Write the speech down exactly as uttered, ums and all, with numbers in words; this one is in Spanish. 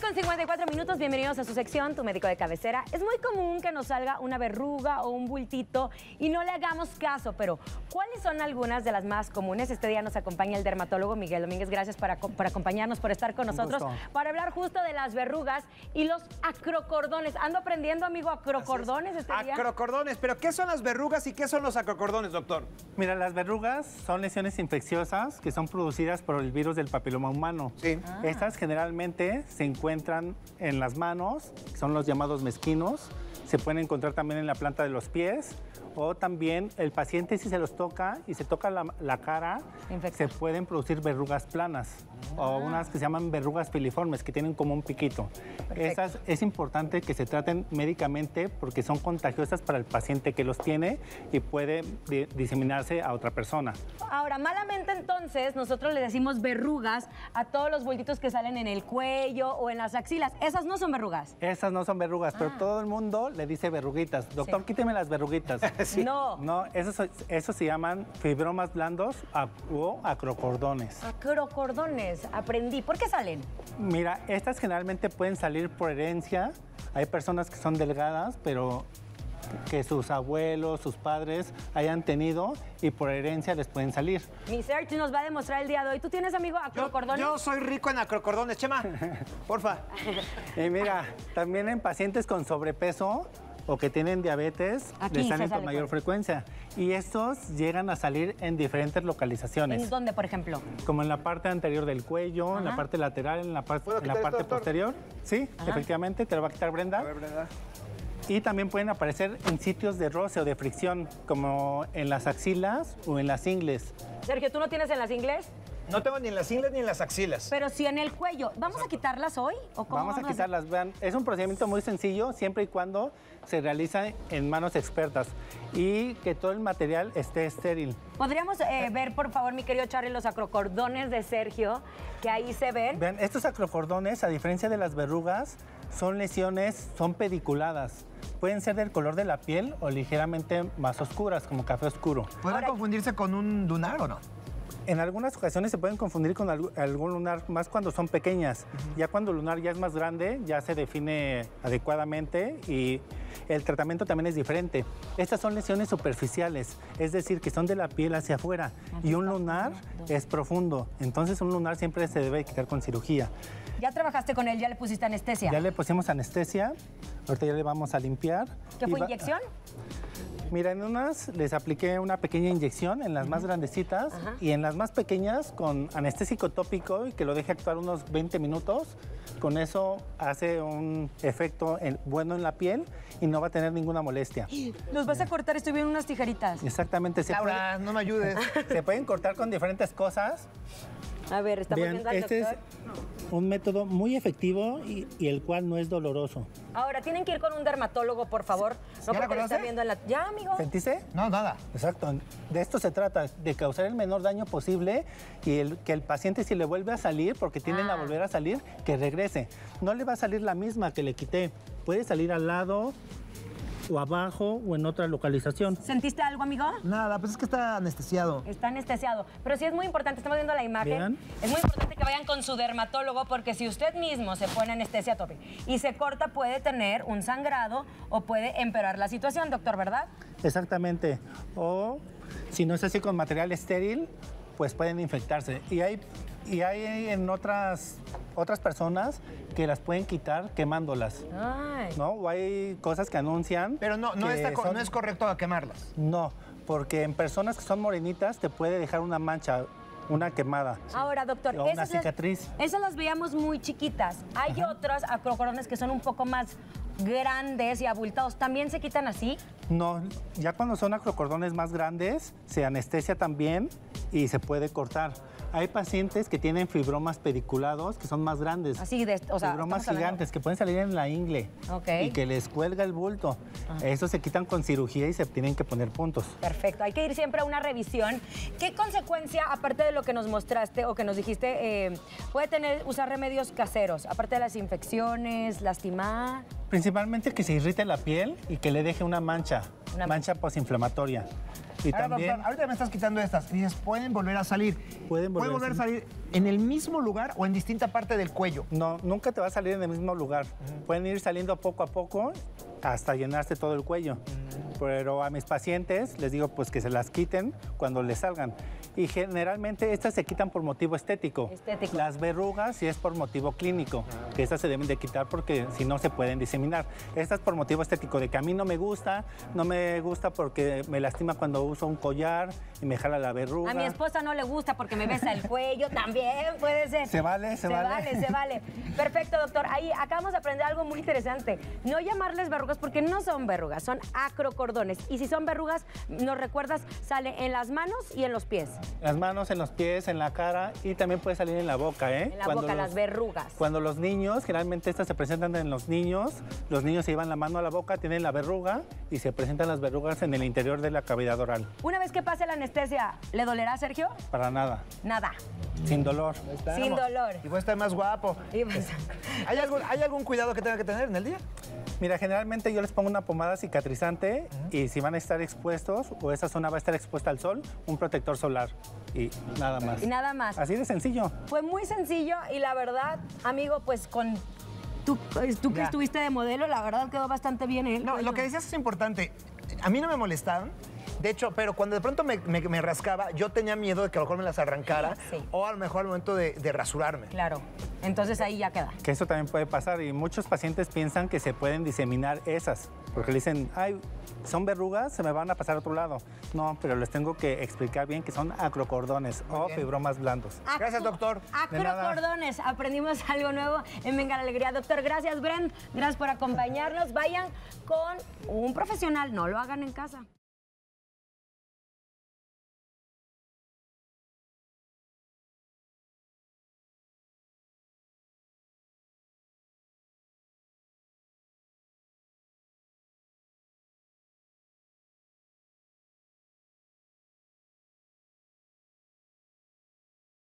con cincuenta y cuatro minutos, bienvenidos a su sección, Tu Médico de Cabecera. Es muy común que nos salga una verruga o un bultito y no le hagamos caso, pero ¿cuáles son algunas de las más comunes? Este día nos acompaña el dermatólogo Miguel Domínguez. Gracias por, por acompañarnos, por estar con nosotros, para hablar justo de las verrugas y los acrocordones. Ando aprendiendo, amigo, acrocordones este día. Acrocordones, pero ¿qué son las verrugas y qué son los acrocordones, doctor? Mira, las verrugas son lesiones infecciosas que son producidas por el virus del papiloma humano. Sí. Ah. Estas generalmente se encuentran en las manos, son los llamados mezquinos. Se pueden encontrar también en la planta de los pies, o también el paciente, si se los toca y se toca la, la cara, se pueden producir verrugas planas ah. o unas que se llaman verrugas filiformes, que tienen como un piquito. Esas es importante que se traten médicamente porque son contagiosas para el paciente que los tiene y puede di diseminarse a otra persona. Ahora, malamente entonces, nosotros le decimos verrugas a todos los bultitos que salen en el cuello o en las axilas. Esas no son verrugas. Esas no son verrugas, ah. pero todo el mundo le dice verruguitas. Doctor, sí. quíteme las verruguitas. Sí. No. No, esos, esos se llaman fibromas blandos o acrocordones. Acrocordones, aprendí. ¿Por qué salen? Mira, estas generalmente pueden salir por herencia. Hay personas que son delgadas, pero que sus abuelos, sus padres hayan tenido y por herencia les pueden salir. Mi Serge nos va a demostrar el día de hoy. ¿Tú tienes, amigo, acrocordones? Yo, yo soy rico en acrocordones, Chema. Porfa. Y mira, también en pacientes con sobrepeso o que tienen diabetes, Aquí les salen sale con mayor con... frecuencia. Y estos llegan a salir en diferentes localizaciones. ¿En dónde, por ejemplo? Como en la parte anterior del cuello, Ajá. en la parte lateral, en la, par en la parte esto, posterior. Sí, Ajá. efectivamente, te lo va a quitar Brenda. A ver, Brenda. Y también pueden aparecer en sitios de roce o de fricción, como en las axilas o en las ingles. Sergio, ¿tú no tienes en las ingles? No tengo ni en las ingles ni en las axilas. Pero sí en el cuello. ¿Vamos Exacto. a quitarlas hoy? ¿O cómo vamos, vamos a quitarlas. A Vean, es un procedimiento muy sencillo, siempre y cuando se realiza en manos expertas y que todo el material esté estéril. ¿Podríamos eh, ver, por favor, mi querido Charlie, los acrocordones de Sergio, que ahí se ven? Vean, estos acrocordones, a diferencia de las verrugas, son lesiones, son pediculadas. Pueden ser del color de la piel o ligeramente más oscuras, como café oscuro. ¿Pueden confundirse con un lunar o no? En algunas ocasiones se pueden confundir con algún lunar, más cuando son pequeñas. Uh-huh. Ya cuando el lunar ya es más grande, ya se define adecuadamente y el tratamiento también es diferente. Estas son lesiones superficiales, es decir, que son de la piel hacia afuera. Y un lunar es profundo, entonces un lunar siempre se debe quitar con cirugía. ¿Ya trabajaste con él? ¿Ya le pusiste anestesia? Ya le pusimos anestesia, ahorita ya le vamos a limpiar. ¿Qué fue, inyección? Mira, en unas les apliqué una pequeña inyección, en las uh-huh. más grandecitas, Ajá. y en las más pequeñas con anestésico tópico y que lo deje actuar unos veinte minutos. Con eso hace un efecto en, bueno en la piel y no va a tener ninguna molestia. Los vas a cortar, estoy viendo unas tijeritas. Exactamente. Se Laura, puede, no me ayudes. Se pueden cortar con diferentes cosas. A ver, estamos Bien, viendo al este doctor. es un método muy efectivo y, y el cual no es doloroso. Ahora, tienen que ir con un dermatólogo, por favor. No ¿Ya porque lo está viendo en la... ¿Ya, amigo? ¿Sentiste? No, nada. Exacto. De esto se trata, de causar el menor daño posible y el, que el paciente, si le vuelve a salir, porque tienden ah. a volver a salir, que regrese. No le va a salir la misma que le quité. Puede salir al lado o abajo o en otra localización. ¿Sentiste algo, amigo? Nada, pues es que está anestesiado. Está anestesiado. Pero sí es muy importante, estamos viendo la imagen. Vean. Es muy importante que vayan con su dermatólogo porque si usted mismo se pone anestesia tópica y se corta, puede tener un sangrado o puede empeorar la situación, doctor, ¿verdad? Exactamente. O si no es así con material estéril, pues pueden infectarse. Y hay, y hay en otras, otras personas que las pueden quitar quemándolas. Ay. ¿No? O hay cosas que anuncian. Pero no, no, está, son, no es correcto quemarlas. No, porque en personas que son morenitas te puede dejar una mancha, una quemada. Ahora, doctor, o una cicatriz. Las, esas las veíamos muy chiquitas. Hay Ajá. otros acrocordones que son un poco más grandes y abultados. ¿También se quitan así? No, ya cuando son acrocordones más grandes, se anestesia también y se puede cortar. Hay pacientes que tienen fibromas pediculados que son más grandes. Así de, o sea, fibromas gigantes que pueden salir en la ingle okay. y que les cuelga el bulto. Ajá. Esos se quitan con cirugía y se tienen que poner puntos. Perfecto, hay que ir siempre a una revisión. ¿Qué consecuencia, aparte de lo que nos mostraste o que nos dijiste, eh, puede tener usar remedios caseros? Aparte de las infecciones, lastimar. Principalmente que se irrite la piel y que le deje una mancha, una mancha posinflamatoria. Y Ahora, también doctor, ahorita me estás quitando estas. Dices, pueden volver a salir. Pueden volver volver a a salir en el mismo lugar o en distinta parte del cuello. no, nunca te va a salir en el mismo lugar. Pueden ir saliendo poco a poco hasta llenarse todo el cuello. Pero a mis pacientes les digo pues que se las quiten cuando les salgan. Y generalmente estas se quitan por motivo estético. Estético. Las verrugas sí es por motivo clínico, que estas se deben de quitar porque si no se pueden diseminar. Estas por motivo estético, de que a mí no me gusta, no me gusta porque me lastima cuando uso un collar y me jala la verruga. A mi esposa no le gusta porque me besa el cuello, también puede ser. Se vale, se, Se vale. vale, se vale. Perfecto, doctor. Ahí acabamos de aprender algo muy interesante. No llamarles verrugas porque no son verrugas, son acrocordones. Y si son verrugas, nos recuerdas, sale en las manos y en los pies. Las manos, en los pies, en la cara y también puede salir en la boca, ¿eh? En la boca, las verrugas. Cuando los niños, generalmente estas se presentan en los niños, los niños se llevan la mano a la boca, tienen la verruga y se presentan las verrugas en el interior de la cavidad oral. Una vez que pase la anestesia, ¿le dolerá, Sergio? Para nada, Nada. sin dolor. Sin dolor. Y puede estar más guapo. Y pues, ¿Hay algún, ¿Hay algún cuidado que tenga que tener en el día? Mira, generalmente yo les pongo una pomada cicatrizante y si van a estar expuestos o esa zona va a estar expuesta al sol, un protector solar y nada más. y nada más. Así de sencillo. Fue muy sencillo y la verdad, amigo, pues con tú, tú que Ya. estuviste de modelo, la verdad quedó bastante bien. ¿eh? No, lo que decías es importante. A mí no me molestaban. De hecho, pero cuando de pronto me, me- me rascaba, yo tenía miedo de que a lo mejor me las arrancara. Sí. O a lo mejor al momento de, de rasurarme. Claro. Entonces ahí ya queda. Que eso también puede pasar y muchos pacientes piensan que se pueden diseminar esas, porque le dicen, ay, son verrugas, se me van a pasar a otro lado. No, pero les tengo que explicar bien que son acrocordones o bien. fibromas blandos. Gracias, doctor. De nada. Acrocordones. Aprendimos algo nuevo en Venga la Alegría. Doctor, gracias, Bren. Gracias por acompañarnos. Vayan con un profesional, no lo hagan en casa.